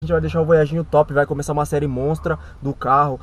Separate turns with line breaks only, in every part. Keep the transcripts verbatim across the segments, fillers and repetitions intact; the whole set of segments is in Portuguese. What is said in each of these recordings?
gente vai deixar o Voyaginho top, vai começar uma série monstra do carro.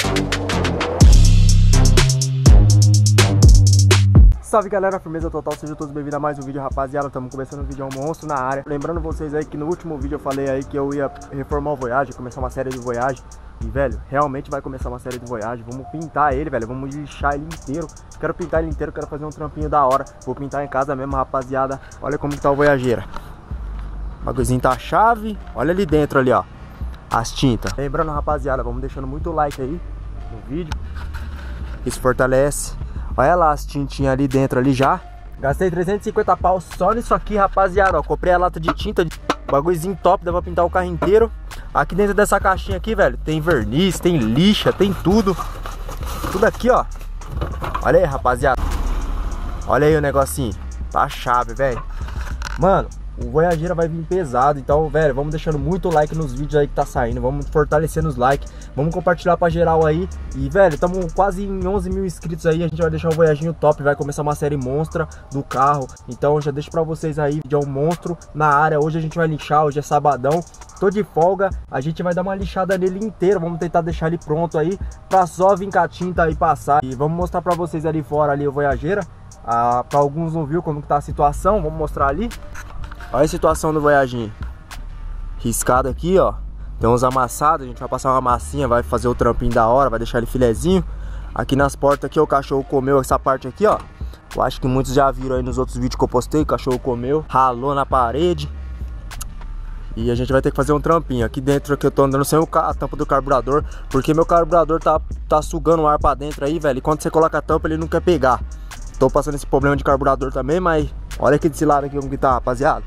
Salve galera, firmeza total, sejam todos bem-vindos a mais um vídeo, rapaziada. Estamos começando um vídeo ao monstro na área. Lembrando vocês aí que no último vídeo eu falei aí que eu ia reformar o Voyage, começar uma série de Voyage. E velho, realmente vai começar uma série de Voyage. Vamos pintar ele, velho, vamos lixar ele inteiro. Quero pintar ele inteiro, quero fazer um trampinho da hora. Vou pintar em casa mesmo, rapaziada. Olha como que tá o Voyageira. O bagulhozinho tá a chave. Olha ali dentro ali, ó, as tintas. Lembrando, rapaziada, vamos deixando muito like aí no vídeo. Isso fortalece. Olha lá as tintinhas ali dentro ali já. Gastei trezentos e cinquenta pau só nisso aqui, rapaziada. Ó, comprei a lata de tinta, bagulhozinho top, dá pra pintar o carro inteiro. Aqui dentro dessa caixinha aqui, velho, tem verniz, tem lixa, tem tudo. Tudo aqui, ó. Olha aí, rapaziada. Olha aí o negocinho. Tá a chave, velho. Mano, o Voyageira vai vir pesado. Então, velho, vamos deixando muito like nos vídeos aí que tá saindo. Vamos fortalecendo os likes. Vamos compartilhar pra geral aí. E, velho, estamos quase em onze mil inscritos aí. A gente vai deixar o Voyaginho top. Vai começar uma série monstra do carro. Então, já deixo pra vocês aí. Vídeo é um monstro na área. Hoje a gente vai lixar. Hoje é sabadão. Tô de folga. A gente vai dar uma lixada nele inteiro. Vamos tentar deixar ele pronto aí. Pra só vir com a tinta aí passar. E vamos mostrar pra vocês ali fora ali o Voyageira. Ah, pra alguns não viu como que tá a situação. Vamos mostrar ali. Olha a situação do Voyaginho. Riscado aqui, ó. Tem uns amassados, a gente vai passar uma massinha, vai fazer o trampinho da hora, vai deixar ele filezinho. Aqui nas portas aqui, o cachorro comeu essa parte aqui, ó. Eu acho que muitos já viram aí nos outros vídeos que eu postei, o cachorro comeu, ralou na parede. E a gente vai ter que fazer um trampinho. Aqui dentro aqui eu tô andando sem a tampa do carburador, porque meu carburador tá, tá sugando o ar pra dentro aí, velho. E quando você coloca a tampa, ele não quer pegar. Tô passando esse problema de carburador também, mas olha aqui desse lado aqui como que tá, rapaziada.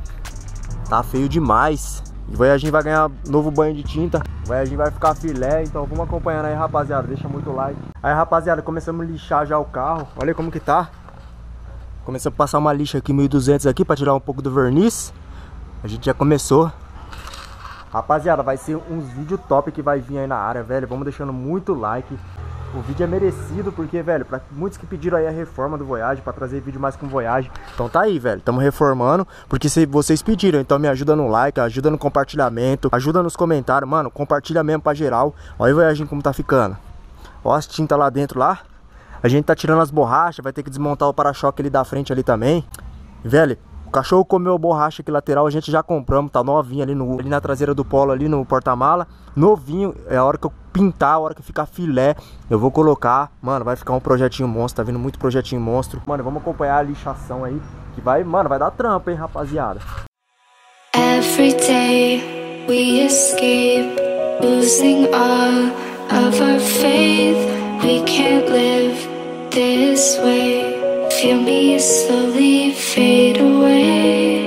Tá feio demais. O Voyaginho vai ganhar novo banho de tinta. O Voyaginho vai ficar filé. Então vamos acompanhando aí, rapaziada. Deixa muito like. Aí, rapaziada, começamos a lixar já o carro. Olha como que tá. Começamos a passar uma lixa aqui, mil e duzentos aqui, pra tirar um pouco do verniz. A gente já começou. Rapaziada, vai ser uns vídeos top que vai vir aí na área, velho. Vamos deixando muito like. O vídeo é merecido porque, velho, pra muitos que pediram aí a reforma do Voyage, pra trazer vídeo mais com Voyage. Então tá aí, velho, estamos reformando, porque se vocês pediram, então me ajuda no like, ajuda no compartilhamento, ajuda nos comentários, mano, compartilha mesmo pra geral. Olha o Voyaginho como tá ficando. Ó as tintas lá dentro lá. A gente tá tirando as borrachas, vai ter que desmontar o para-choque ali da frente ali também. Velho, o cachorro comeu a borracha aqui lateral, a gente já compramos, tá novinha ali, no, ali na traseira do Polo, ali no porta-mala. Novinho, é a hora que eu pintar, a hora que ficar filé, eu vou colocar. Mano, vai ficar um projetinho monstro, tá vindo muito projetinho monstro. Mano, vamos acompanhar a lixação aí, que vai, mano, vai dar trampa, hein, rapaziada.
Every day we escape, losing all of our faith. We can't live this way. Feel me slowly fade away.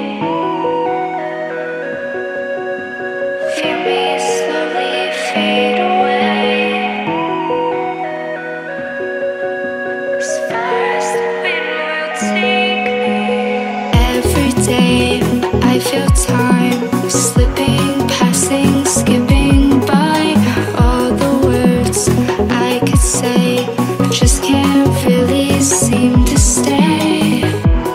Feel me slowly fade away. As far as the wind will take me. Every day I feel time slipping, passing, skipping by. All the words I could say just can't really seem to stay.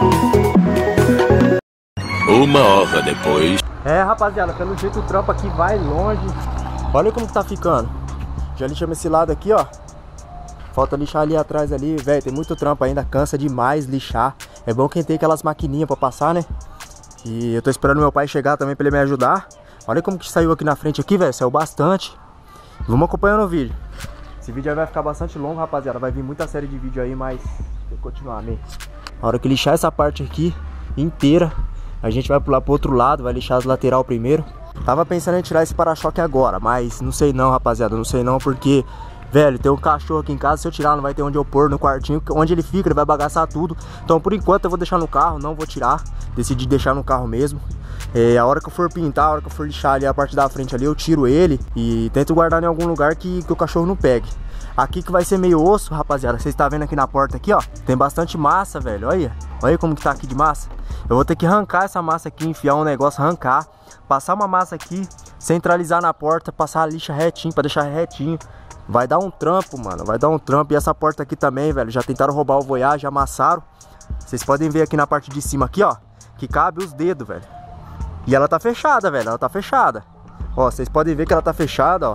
Uma hora depois.
É, rapaziada, pelo jeito o trampo aqui vai longe. Olha como que tá ficando. Já lixamos esse lado aqui, ó. Falta lixar ali atrás ali, velho. Tem muito trampo ainda, cansa demais lixar. É bom quem tem aquelas maquininhas pra passar, né? E eu tô esperando meu pai chegar também pra ele me ajudar. Olha como que saiu aqui na frente aqui, velho. Saiu bastante. Vamos acompanhando o vídeo. Esse vídeo aí vai ficar bastante longo, rapaziada. Vai vir muita série de vídeo aí, mas tem que continuar, mesmo. Na hora que lixar essa parte aqui inteira, a gente vai pular pro outro lado, vai lixar as lateral primeiro. Tava pensando em tirar esse para-choque agora, mas não sei não, rapaziada. Não sei não, porque, velho, tem um cachorro aqui em casa. Se eu tirar, não vai ter onde eu pôr no quartinho. Onde ele fica, ele vai bagaçar tudo. Então, por enquanto, eu vou deixar no carro. Não vou tirar. Decidi deixar no carro mesmo. É, a hora que eu for pintar, a hora que eu for lixar ali a parte da frente ali, eu tiro ele e tento guardar em algum lugar que, que o cachorro não pegue. Aqui que vai ser meio osso, rapaziada. Vocês estão vendo aqui na porta aqui, ó. Tem bastante massa, velho. Olha. Olha como que tá aqui de massa. Eu vou ter que arrancar essa massa aqui, enfiar um negócio, arrancar. Passar uma massa aqui, centralizar na porta, passar a lixa retinho, pra deixar retinho. Vai dar um trampo, mano. Vai dar um trampo. E essa porta aqui também, velho. Já tentaram roubar o Voyage, amassaram. Vocês podem ver aqui na parte de cima aqui, ó. Que cabe os dedos, velho. E ela tá fechada, velho. Ela tá fechada. Ó, vocês podem ver que ela tá fechada, ó.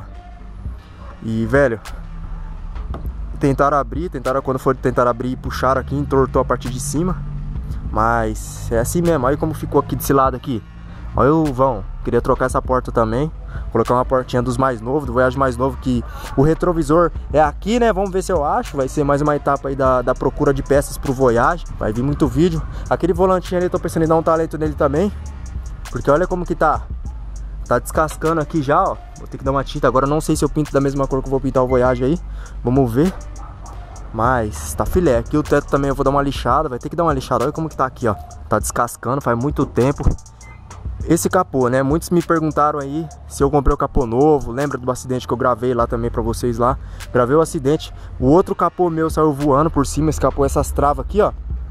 E, velho, tentaram abrir, tentaram quando for tentar abrir, puxaram aqui, entortou a parte de cima. Mas é assim mesmo, olha como ficou aqui desse lado aqui. Olha o vão, queria trocar essa porta também. Colocar uma portinha dos mais novos, do Voyage mais novo, que o retrovisor é aqui, né? Vamos ver se eu acho. Vai ser mais uma etapa aí da, da procura de peças pro Voyage. Vai vir muito vídeo. Aquele volantinho ali, tô pensando em dar um talento nele também. Porque olha como que tá. Tá descascando aqui já, ó. Vou ter que dar uma tinta. Agora não sei se eu pinto da mesma cor que eu vou pintar o Voyage aí. Vamos ver. Mas tá filé. Aqui o teto também eu vou dar uma lixada. Vai ter que dar uma lixada. Olha como que tá aqui, ó. Tá descascando, faz muito tempo. Esse capô, né? Muitos me perguntaram aí se eu comprei o capô novo. Lembra do acidente que eu gravei lá também pra vocês lá? Gravei o acidente. O outro capô meu saiu voando por cima. Esse capô, essas travas aqui, ó.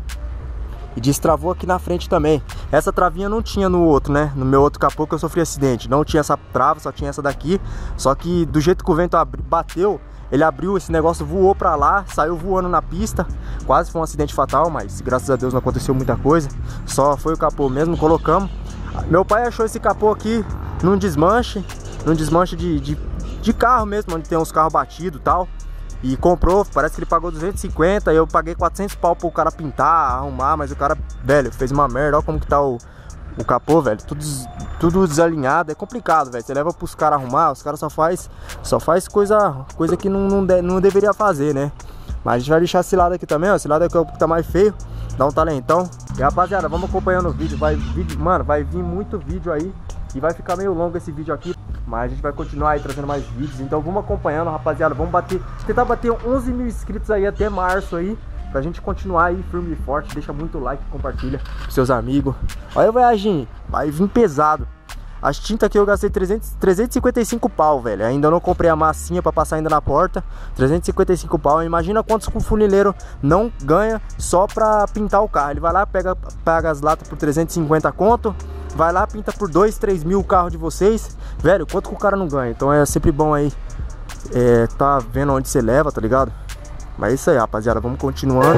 E destravou aqui na frente também. Essa travinha não tinha no outro, né? No meu outro capô que eu sofri acidente. Não tinha essa trava, só tinha essa daqui. Só que do jeito que o vento bateu, ele abriu, esse negócio voou pra lá, saiu voando na pista. Quase foi um acidente fatal, mas graças a Deus não aconteceu muita coisa. Só foi o capô mesmo, colocamos. Meu pai achou esse capô aqui num desmanche, num desmanche de, de, de carro mesmo, onde tem uns carros batidos e tal. E comprou, parece que ele pagou duzentos e cinquenta, eu paguei quatrocentos pau pro cara pintar, arrumar, mas o cara, velho, fez uma merda. Olha como que tá o, o capô, velho, tudo, tudo desalinhado, é complicado, velho. Você leva pros caras arrumar, os caras só faz, só faz coisa, coisa que não, não, de, não deveria fazer, né? Mas a gente vai deixar esse lado aqui também, ó, esse lado aqui é o que tá mais feio, dá um talentão. E rapaziada, vamos acompanhando o vídeo, vai, vídeo, mano, vai vir muito vídeo aí. E vai ficar meio longo esse vídeo aqui, mas a gente vai continuar aí trazendo mais vídeos. Então vamos acompanhando, rapaziada. Vamos bater, tentar bater onze mil inscritos aí até março aí, pra gente continuar aí firme e forte. Deixa muito like, compartilha com seus amigos. Olha o Voyaginho, vai vir pesado. As tintas aqui eu gastei trezentos, trezentos e cinquenta e cinco pau, velho. Ainda não comprei a massinha pra passar ainda na porta. trezentos e cinquenta e cinco pau. Imagina quantos o funileiro não ganha só pra pintar o carro. Ele vai lá, pega, pega as latas por trezentos e cinquenta conto. Vai lá, pinta por dois, três mil o carro de vocês. Velho, quanto que o cara não ganha? Então é sempre bom aí é, tá vendo onde você leva, tá ligado? Mas é isso aí, rapaziada. Vamos continuando.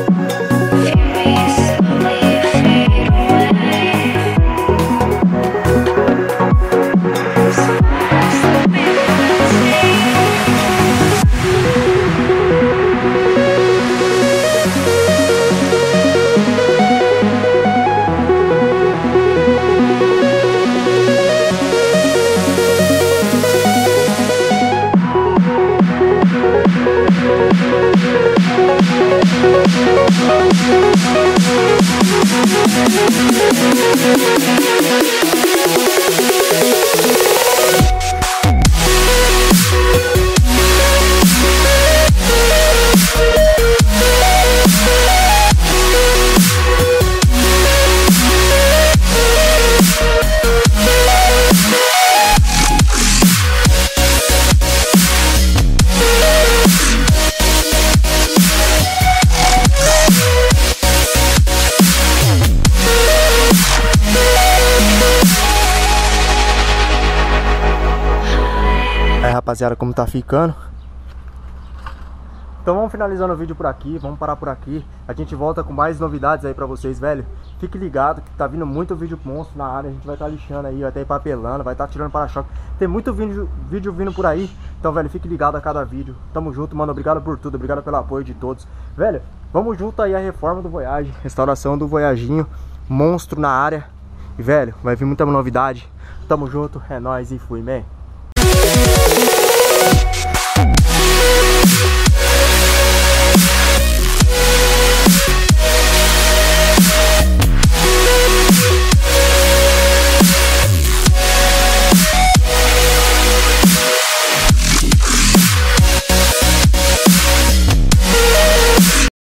Rapaziada, como tá ficando. Então vamos finalizando o vídeo por aqui, vamos parar por aqui. A gente volta com mais novidades aí pra vocês, velho. Fique ligado que tá vindo muito vídeo monstro na área. A gente vai estar tá lixando aí, vai estar tá papelando, vai estar tá tirando para-choque. Tem muito vídeo, vídeo vindo por aí. Então, velho, fique ligado a cada vídeo. Tamo junto, mano, obrigado por tudo, obrigado pelo apoio de todos. Velho, vamos junto aí a reforma do Voyage, restauração do Voyaginho, monstro na área. E, velho, vai vir muita novidade. Tamo junto, é nóis e fui, man.